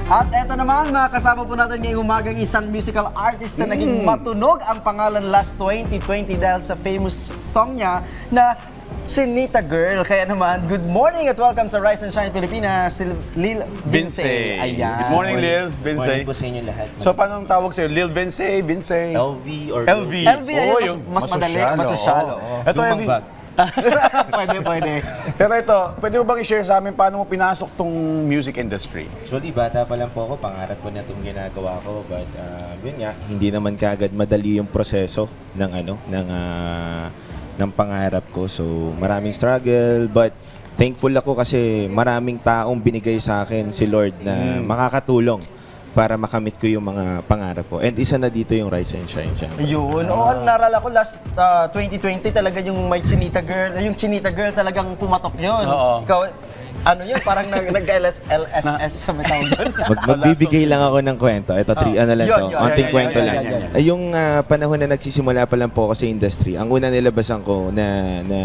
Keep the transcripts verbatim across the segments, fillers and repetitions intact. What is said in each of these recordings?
At eto naman, mga kasama po natin ngayong umagang isang musical artist na naging matunog ang pangalan last twenty twenty dahil sa famous song niya na Chinita Girl. Kaya naman, good morning at welcome sa Rise and Shine Pilipinas, si Lil Vince. Ayan. Good morning, Lil Vince. Morning po sa inyo lahat. So, paano ang tawag sa'yo? Lil Vince, Vince? L V or L V. L V, ayun, Oo, mas, yung mas madali, mas sosyal. oo. Ito, L V. Lumang bag. Pwede, pwede. Pero ito, pwede mo bang i-share sa amin paano mo pinasok tong music industry? Actually, bata pa lang po ako, pangarap ko na itong ginagawa ko. But, uh, yun nga, hindi naman kaagad madali yung proseso ng ano, ng, uh, ng pangarap ko. So, maraming struggle, but thankful ako kasi maraming taong binigay sa akin si Lord na mm. makakatulong para makamit ko yung mga pangarap ko. And isa na dito yung Rise and Shine siya. Yun. Oo, narala ko last uh, twenty twenty talaga yung may Chinita Girl. Yung Chinita Girl talagang pumatok yun. Oo. Ikaw, ano yun? Parang nag-L S S sa metawag doon. Mag magbibigay lang ako ng kwento. Ito, three, ano lang Yun, to, yun, onting yun, kwento yun, lang. yun, yun, Ay, yung ah, panahon na nagsisimula pa lang po ako sa industry, ang una nilabasan ko na, na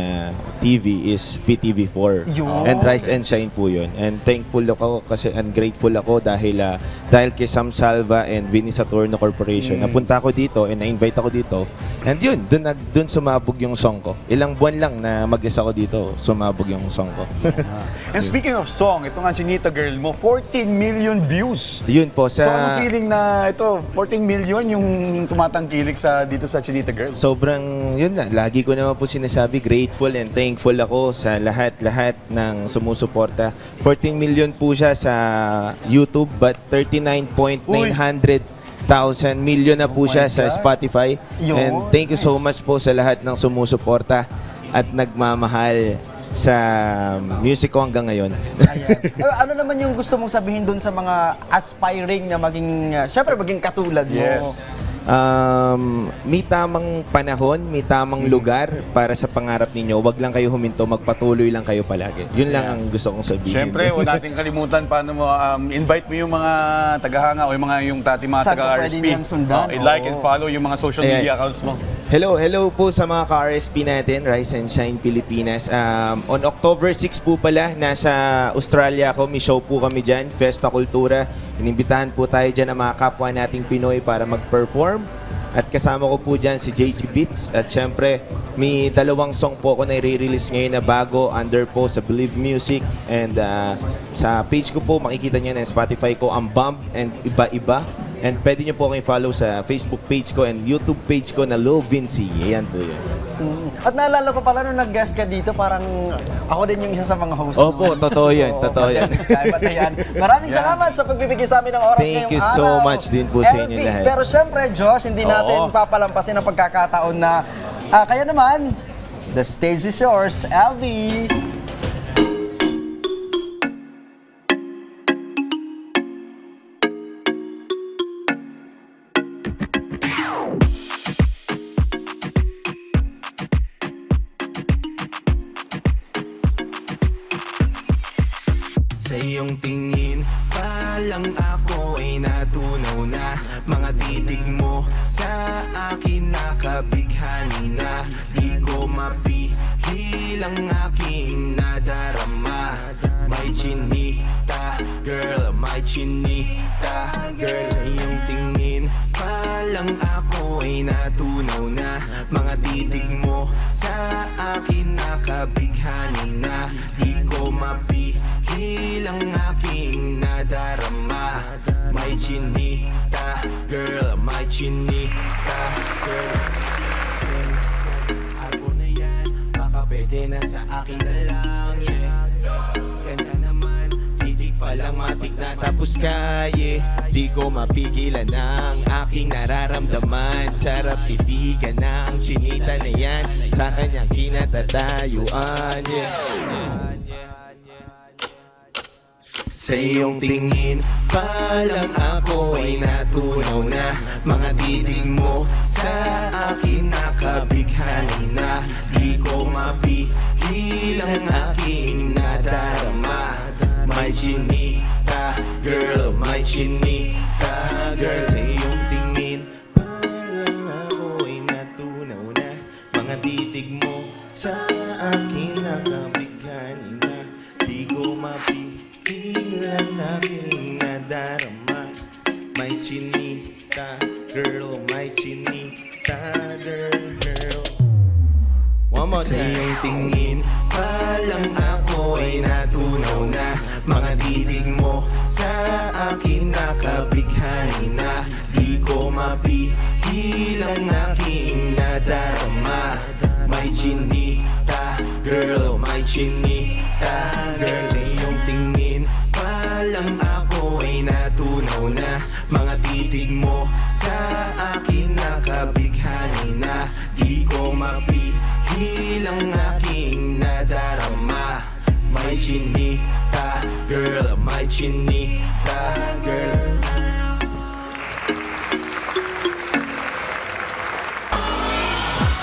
T V is P T V four. Yun. And Rise and Shine po yun. And thankful ako kasi, and grateful ako dahil ah, dahil kay Sam Salva and Vinny Saturno Corporation. Mm. Napunta ako dito and na-invite ako dito. And yun, dun, nag, dun sumabog yung song ko. Ilang buwan lang na mag-isa ako dito, sumabog yung song ko. And speaking of song, ito nga Chinita Girl mo, fourteen million views. Yun po sa... So, ano feeling na ito, fourteen million yung tumatangkilik sa dito sa Chinita Girl? Sobrang, yun na, lagi ko naman po sinasabi, grateful and thankful ako sa lahat-lahat ng sumusuporta. fourteen million po siya sa YouTube, but thirty-nine point nine hundred thousand million na po Oh siya my sa God. Spotify. Yun, And thank you so nice. much po sa lahat ng sumusuporta at nagmamahal sa music ko hanggang ngayon. Ayan. Eh, ano naman yung gusto mong sabihin doon sa mga aspiring na maging, uh, syempre maging katulad mo? Yes. Um, may tamang panahon, may tamang lugar para sa pangarap ninyo. Huwag lang kayo huminto, magpatuloy lang kayo palagi. Yun lang ang gusto kong sabihin. Siyempre, huwag natin kalimutan paano mo um, invite mo yung mga tagahanga o yung mga yung tati mga Saan ka taga-R S pwede P. niyang sundan? Oh, i-like and Oo. follow yung mga social Ayan. media accounts mo. Hello, hello po sa mga ka-R S P natin, Rise and Shine Pilipinas. Um, on October sixth po pala, nasa Australia ako, may show po kami dyan, Festa Kultura. Inimbitahan po tayo dyan ang mga kapwa nating Pinoy para mag-perform. At kasama ko po dyan si J G Beats. At syempre, may dalawang song po ako na i-release ngayon na bago under po sa Believe Music. And uh, sa page ko po, makikita nyo na Spotify ko, ang Bump and iba-iba. And pwede nyo po kayo follow sa Facebook page ko and YouTube page ko na Lil Vinci. Ayan po yun. Mm. At naalala ko pala nung nag-guest ka dito, parang ako din yung isa sa mga host. Opo, totoo yan, Oo, totoo yan. kaya patayan. Maraming salamat sa pagbibigay sa amin ng oras Thank ngayong you araw. so much din po sa inyo L V, lahat. Pero syempre, Josh, hindi natin Oo. papalampasin ang pagkakataon na ah, kaya naman, the stage is yours, L V. Sa iyong tingin pa lang ako ay natunaw na. Mga titig mo sa akin nakabighani na. Di ko mapihil ang aking nadarama. May Chinita girl, may Chinita girl. Sa iyong tingin pa lang ako ay natunaw na. Mga titig mo sa akin nakabighani na. Di ko mapihil ang aking nadarama. May Chinita girl, may Chinita girl. Ako na yan, baka pwede na sa akin na lang, yeah. Ganda naman, titig pa lang matik na tapos kaya. Di ko mapigilan ang aking nararamdaman. Sarap titigan ng Chinita na yan sa kanyang kinatatayuan, yeah. Sa iyong tingin pa lang ako ay natunaw na. Mga titig mo sa akin nakabighani na. Di ko mapihil ang aking nadarama. May Chinita girl, may Chinita girl. Sa iyong tingin pa lang ako ay natunaw na. Mga titig mo sa akin nakabighani na. Di ko mapihil ang aking nadarama. nadarama. May chinita, girl, may chinita, girl. One more Sa time. iyong tingin pa lang ako ay natunaw na. Mga titig mo sa akin nakabighani na. Di ko mapihil ang aking nadarama. May chinita, girl, may chinita, girl. Sa iyong tingin pa lang ako ay natunaw na. Mga titig mo sa akin nakabighani na. Di ko mapihil ang aking nadarama. May chinita, girl, may chinita, girl.